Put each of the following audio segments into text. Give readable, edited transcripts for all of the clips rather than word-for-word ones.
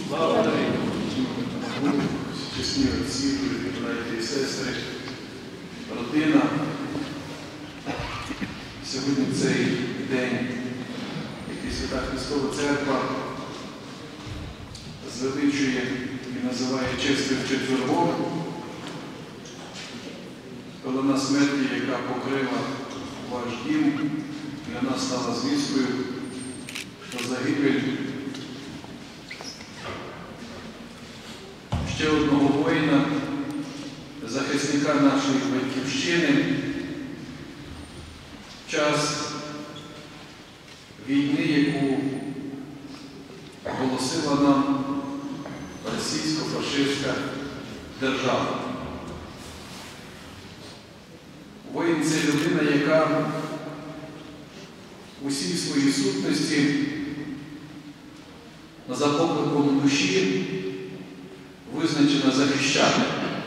Слава Богу, чесні отці, браті і сестри, родина. Сьогодні цей день, який Свята Христова Церква звеличує і називає чистим четвергом, колона смерті, яка покрила ваш дім, для нас стала звісткою, що загибель ще одного воїна, захисника нашої Батьківщини, в час війни, яку оголосила нам російсько-фашистська держава. Воїн – це людина, яка у всій своїй сутності за покликом душі визначена захищати.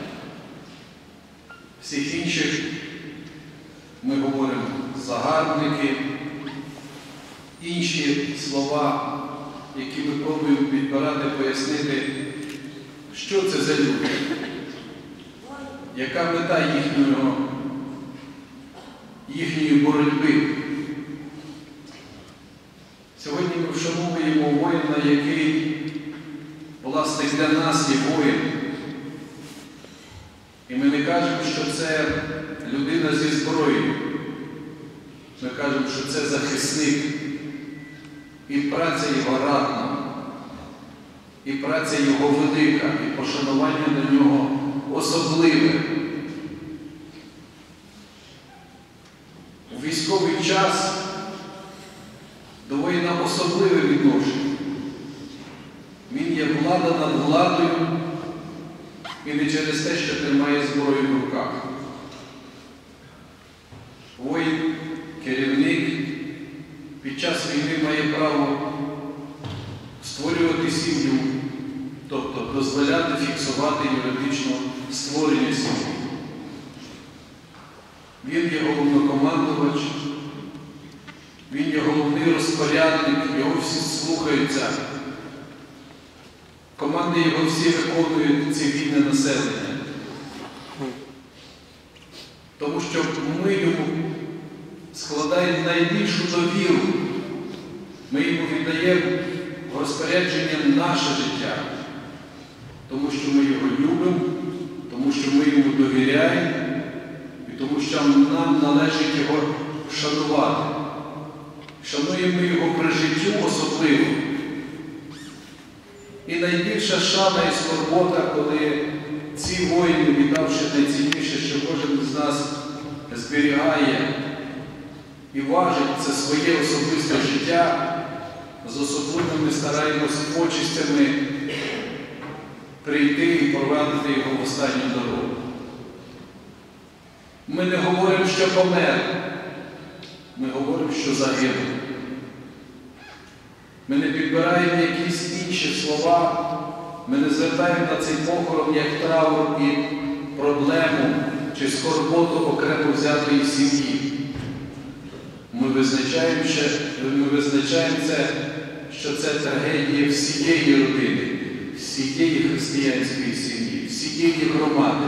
Всіх інших ми говоримо загарбники, інші слова, які ми пробуємо підбирати, пояснити, що це за люди, яка мета їхньої боротьби. Сьогодні ми вшановуємо воїна, який, власне, для нас є воїн. І ми не кажемо, що це людина зі зброєю. Ми кажемо, що це захисник. І праця його ратна, і праця його велика, і пошанування до нього особливе. У військовий час до воїна особливе відношення. Він є влада над владою і не через те, що тримає зброю в руках. Воїн, керівник під час війни має право створювати сім'ю, тобто дозволяти фіксувати юридично створення сім'ї. Він є головнокомандувач, він є головний розпорядник, його всі слухаються. Команди його всі виконують цивільне населення. Тому що ми йому складаємо найбільшу довіру. Ми йому віддаємо в розпорядження наше життя. Тому що ми його любимо, тому що ми йому довіряємо і тому що нам належить його шанувати. Шануємо його при життю особливо. І найбільша шана і скорбота, коли ці воїни, віддавши найцінніше, що кожен з нас зберігає і важить це своє особисте життя, з особливими стараємось почестями прийти і провадити його в останню дорогу. Ми не говоримо, що помер, ми говоримо, що загинув. Ми не підбираємо якісь інші слова, ми не звертаємо на цей похорон як траур і проблему чи скорботу окремо взятої сім'ї. Ми визначаємо це, що це трагедія всієї родини, всієї християнської сім'ї, всієї громади.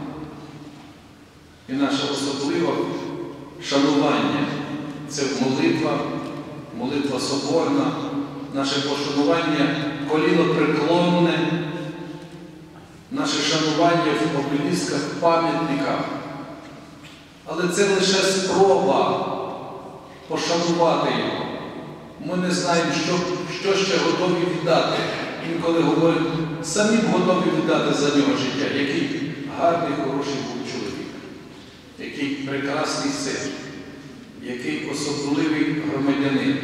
І наше особливе шанування – це молитва соборна, наше пошанування колінопреклонне, наше шанування в обелісках, пам'ятниках. Але це лише спроба пошанувати його. Ми не знаємо, що ще готові віддати. Інколи говоримо, самі б готові віддати за нього життя. Який гарний, хороший був чоловік, який прекрасний син, який особливий громадянин.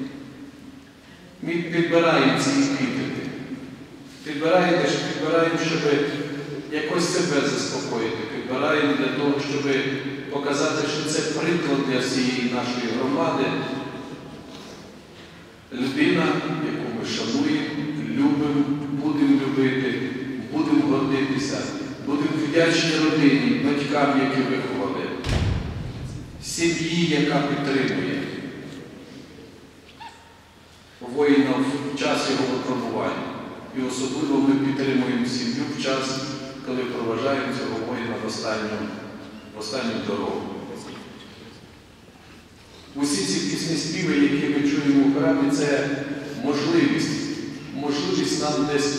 Ми підбираємо ці епітети. Підбираємо, щоб якось себе заспокоїти. Підбираємо для того, щоб показати, що це приклад для всієї нашої громади. Людина, яку ми шануємо, любимо, будемо любити, будемо гордитися, будемо вдячні родині, батькам, які виховали, сім'ї, яка підтримує. воїна в час його випробування. І особливо ми підтримуємо сім'ю в час, коли проважаємо цього воїна в останню дорогу. Усі ці пісні співи, які ми чуємо у храмі, це можливість нам десь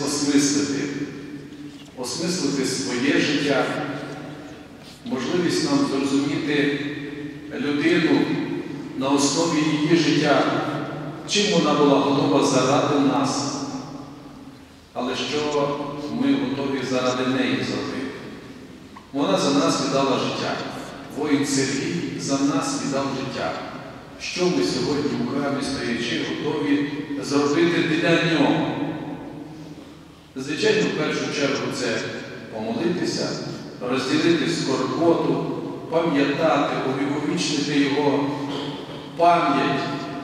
осмислити своє життя, можливість нам зрозуміти людину на основі її життя, чим вона була готова заради нас, але що ми готові заради неї зробити. Вона за нас віддала життя. Воїн Сергій за нас віддав життя. Що ми сьогодні у храмі стоячи готові зробити для нього? Звичайно, в першу чергу це помолитися, розділити скорботу, пам'ятати, увіковічнити його пам'ять.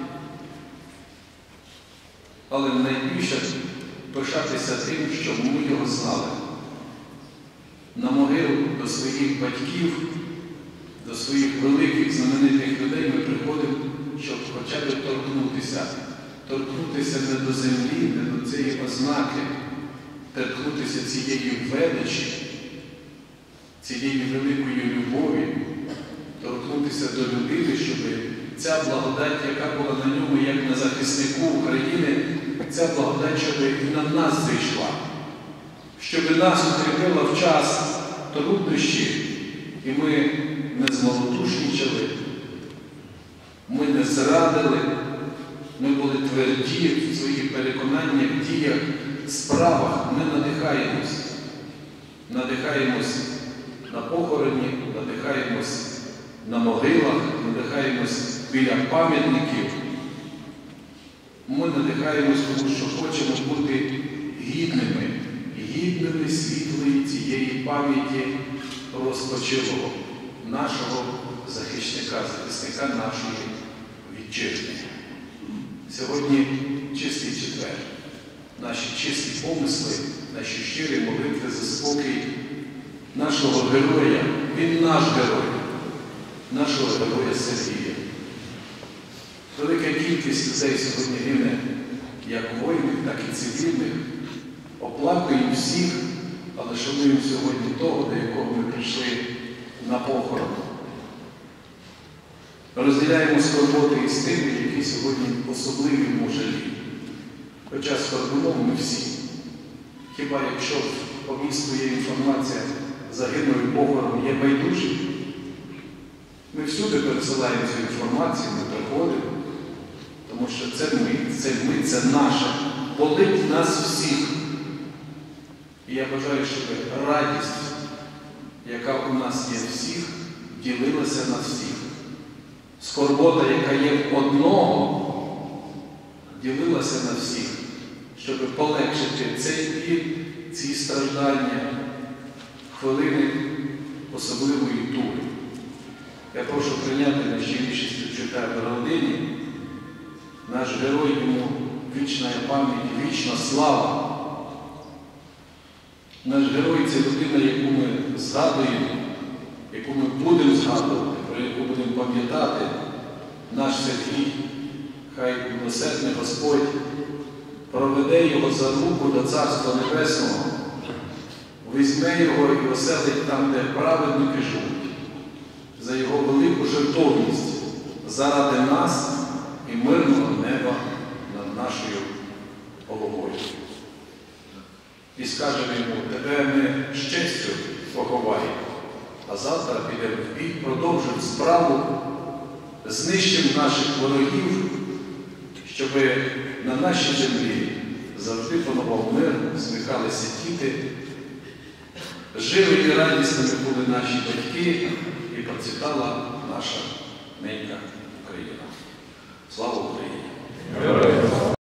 Але найбільше пишатися тим, що ми його знали. На могилу до своїх батьків, до своїх великих знаменитих людей ми приходимо, щоб хоча б торкнутися не до землі, не до цієї ознаки, торкнутися цієї величі, цієї великої любові, торкнутися до людини, щоб ця благодать, яка була на ньому, як на захиснику України, ця благодать, щоб і на нас зійшла, щоб нас укріпила в час труднощів, і ми не змалодушничали, ми не зрадили, ми були тверді в своїх переконаннях, діях, справах. Ми надихаємось на похороні, надихаємось на могилах, надихаємось біля пам'ятників. Ми надихаємось, тому що хочемо бути гідними світлої цієї пам'яті розпочилого, нашого захисника нашої вітчизни. Сьогодні чистий четвер. Наші чисті помисли, наші щирі молитви за спокій нашого героя. Він наш герой, нашого героя Сергія. Велика кількість людей сьогодні гине, як воїнів, так і цивільних. Оплакуємо всіх, але шануємо сьогодні того, до якого ми прийшли на похорон. Розділяємо скорботи із тими, які сьогодні особливі в можливі. Хоча скорбуємо ми всі. Хіба якщо по місту є інформація, загинули похорон, є байдужі? Ми всюди пересилаємо цю інформацію, ми приходимо, тому що це наше, болить нас всіх. І я бажаю, щоб радість, яка у нас є всіх, ділилася на всіх. Скорбота, яка є в одного, ділилася на всіх, щоб полегшити цей біль, ці страждання, хвилини особливої туги. Я прошу прийняти найщиріші співчуття до родині. Наш герой, йому вічна пам'ять, вічна слава. Наш герой – це людина, яку ми згадуємо, яку ми будемо згадувати, про яку будемо пам'ятати. Наш Сергій, хай милосердний Господь проведе його за руку до Царства Небесного, візьме його і оселить там, де праведники живуть, за його велику жертовність заради нас і мирного неба над нашою головою. І скажемо йому: тебе ми з честю поховаємо, а завтра підемо в бій, продовжимо справу, знищимо наших ворогів, щоб на нашій землі завжди панував мир, сміхалися діти, жили і радісними були наші батьки, і процвітала наша ненька Україна. Слава Україні!